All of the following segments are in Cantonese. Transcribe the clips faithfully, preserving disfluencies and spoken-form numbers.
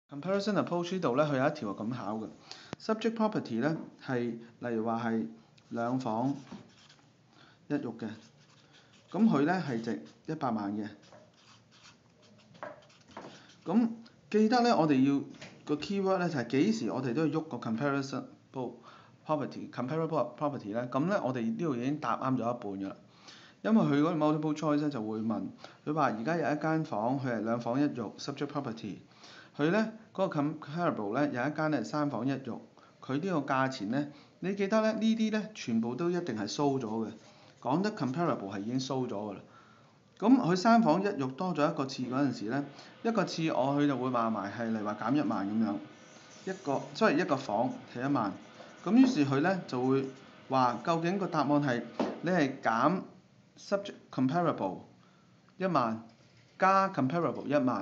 comparison approach 呢度咧，佢有一條係咁考嘅 subject property 咧係例如話係兩房一浴嘅，咁佢咧係值一百萬嘅。咁記得咧，我哋要個 keyword 咧就係幾時我哋都要喐個 comparison property，comparable property 咧，咁咧我哋呢度已經答啱咗一半㗎啦。因為佢嗰個 multiple choice 咧就會問，佢話而家有一間房，佢係兩房一浴 subject property， 佢咧嗰個 comparable 咧有一間係三房一浴，佢呢個價錢咧，你記得咧呢啲咧全部都一定係 show 咗嘅，講得 comparable 係已經 show 咗㗎啦。咁佢三房一浴多咗一個次嗰陣時咧，一個次我佢就會話埋係例如話減一萬咁樣，一個即係一個房係一萬，咁於是佢咧就會話究竟個答案係你係減 subject comparable 一萬加 comparable 一萬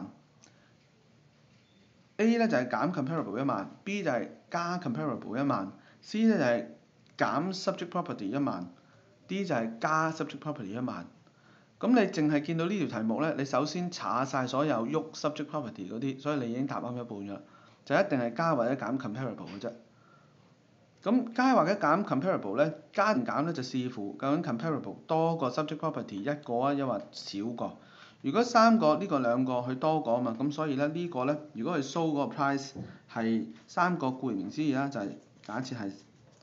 ，A 咧就係減 comparable 一萬 ，B 就係加 comparable 一萬 ，C 咧就係減 subject property 一萬 ，D 就係加 subject property 一萬。咁你淨係見到呢條題目咧，你首先查晒所有喐 subject property 嗰啲，所以你已經答啱一半㗎啦，就一定係加或者減 comparable 嘅啫。咁加或者減 comparable 咧，加唔減咧就視乎究竟 comparable 多過 subject property 一個啊，抑或少過。如果三個呢、呢個兩個佢多過啊嘛，咁所以咧呢、呢個咧，如果佢 show 嗰個 price 係三個，顧名思義啦，就係、是、假設係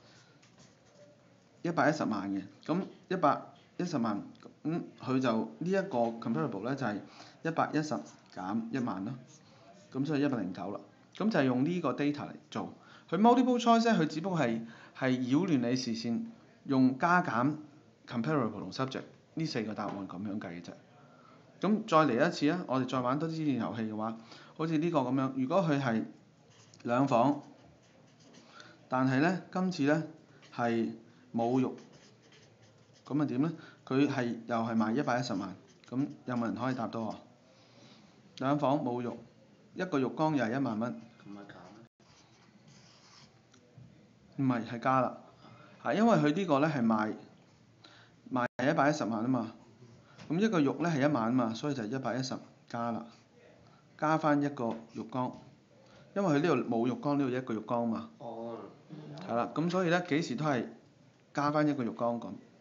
一百一十萬嘅，咁一百一十萬，咁佢就呢一個 comparable 咧就係一百一十減一萬咯，咁所以一百零九啦。咁就係用呢個 data 嚟做。佢 multiple choice 咧，佢只不過係係擾亂你視線，用加減 comparable 同 subject 呢四個答案咁樣計嘅啫。咁再嚟一次啊，我哋再玩多啲呢個遊戲嘅話，好似呢個咁樣，如果佢係兩房，但係咧今次咧係冇浴，咁啊點咧？佢係又係賣一百一十萬，咁有冇人可以答到我？兩房冇浴，一個浴缸又係一萬蚊。 咁咪減唔係，係加啦，係因為佢呢個咧係賣賣係一百一十萬啊嘛，咁一個浴咧係一萬啊嘛，所以就一百一十加啦，加翻一個浴缸，因為佢呢度冇浴缸，呢度一個浴缸嘛。 哦。 係啦，咁所以咧幾時都係加翻一個浴缸咁。